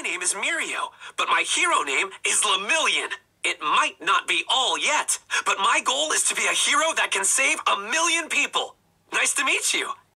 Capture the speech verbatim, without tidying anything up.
name is Mirio, but my hero name is Lemillion. It might not be all yet, but my goal is to be a hero that can save a million people. Nice to meet you.